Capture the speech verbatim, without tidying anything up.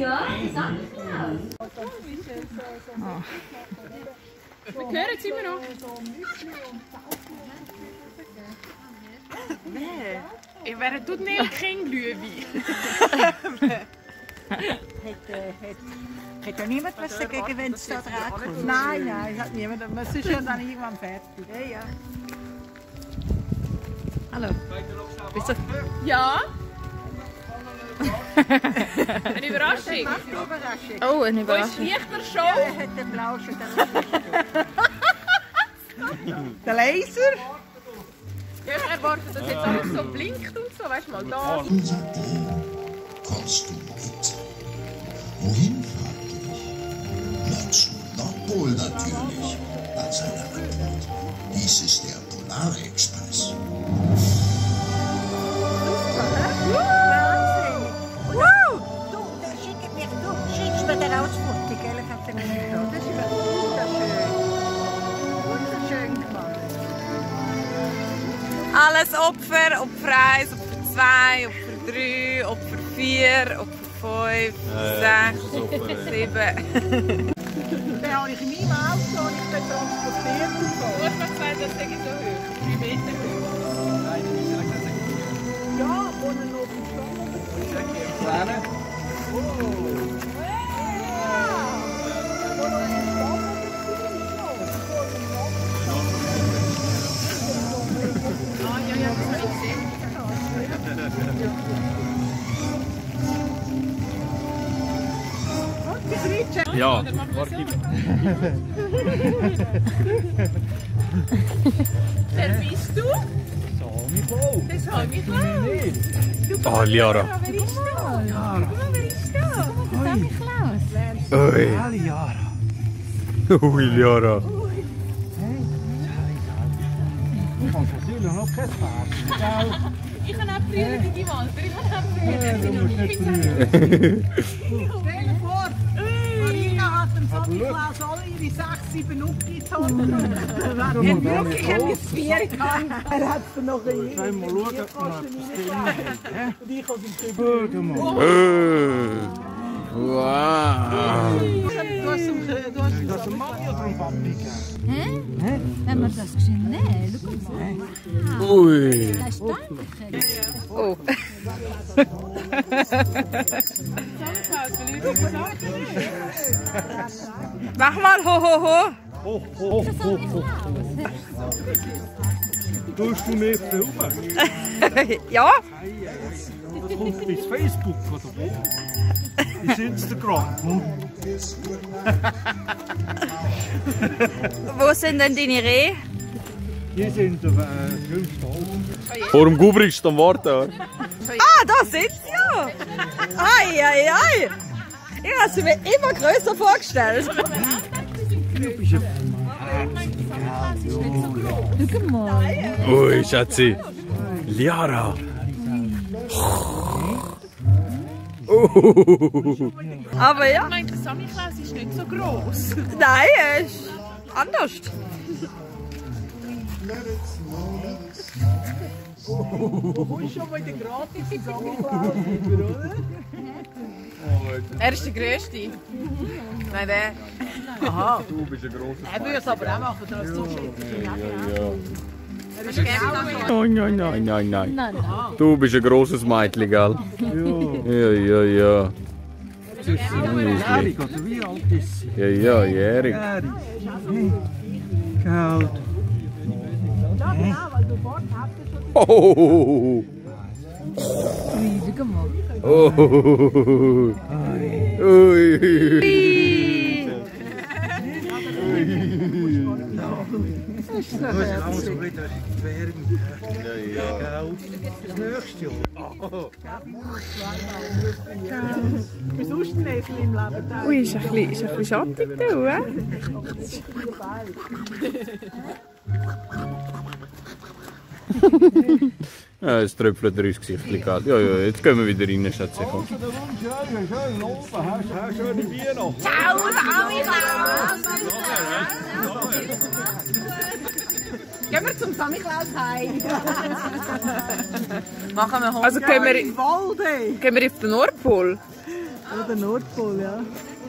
Ja, Sammy Klaus. Oh. Wir hören es immer noch. Nee. Ich wäre tut nicht kein Glühwein. Hat ja niemand was dagegen, wenn es da dran kommt? Nein, nein, hat niemand. Es ist ja dann irgendwann fertig. Ja, ja. Hallo. Bist du? Ja. Eine Überraschung. Oh, eine Wo ist Überraschung. Lichtershow? Er hat den Blauschen, Der Laser? Ja, ich erwarte, dass jetzt alles so blinkt und so. Weißt du mal, da. Und sagte, kommst du mit? Wohin, fragte ich. Na, zum Nordpol natürlich, war seine Antwort. Dies ist der Polarexpress. Wow! Du, der schickt mir, du schickst mir den Ausfoto, gell? Ich hab den nicht gehabt. Das ist wunderschön. Wunderschön gemacht. Alles Opfer, Opfer eins, Opfer zwei, Opfer drei, Opfer vier, Opfer fünf, sechs, sieben. Den habe ich in meinem Auto und ich bin transportiert. Du hast mir gesagt, das sei so hoch. Drei Meter hoch. Ja, wo er noch im Stand ist. Ah, ja, ja, das habe ich gesehen. Ja, Wer bist du? Das habe ich auch. oh, Liara. Wer ist da? Guck mal, wer ist da? Sammy Klaus. Ui. Ui, Liara. Ich kann auch früher wie die Walter. Ich kann auch früher. Ich bin Stell dir vor, Marina hat dem Sammy Klaus alle ihre sechs, sieben aufgetan. Ich habe jetzt vier gehabt. Er hat es noch in Mal schauen, ob wir Und ich habe es im Äh. Wow. Du hast ihm du hast ihm das ein Mami oder ein Papi gegeben? Hä? Wenn wir das geschehen nehmen, schau mal. Ui. Das ist Dankeschön. Oh. Mach mal ho ho ho. Ho, ho, ho, ho. Tust du nicht filmen? Ja? Das kommt ins Facebook oder wo? Ins Instagram. Wo sind denn deine Rehe? Die sind auf fünftausend. Vor dem Gubrist am Warten. Ah, da sind sie ja. Ei, ei, ei. Ich habe sie mir immer grösser vorgestellt. Schau mal. Ui, Schatzi. Liara. Aber ja, Ich meine, der Sammy Klaus ist nicht so gross. nein, er ist anders. Du kommst schon mal in den gratis Sammy Klaus über, oder? Er ist der Größte. Nein, der. Aha. Du bist ein grosses Er würde es aber auch machen, als Zuschauer. Nein, nein, nein, nein, nein. Nein, nein. Du bist ein grosses Mädchen, gell? Ja, ja, ja. Jährig oder wie alt ist sie? Ja, ja, jährig. Jährig. Geld. Oh. Ui, schau mal. Oh. Ui. Du hast alles so wieder die Währung. Ja, ja. Geld. Das nächste Jahr. Wie sonst ein Esel im Leben? Ui, ist ein bisschen, ist ein bisschen schattig da, oder? Ja, es tröpfelt dir ins Gesicht. Ja, ja, jetzt gehen wir wieder rein, Schatzi. Komm. Der Wunsch, schön, schön oben. Hast du schöne Weihnachten? Ciao, Sammy Klaus! Gehen wir zum Sammy Klaus heim. Machen wir Also gehen wir, Im Walde. gehen wir auf den Nordpol? Oder Nordpol, ja.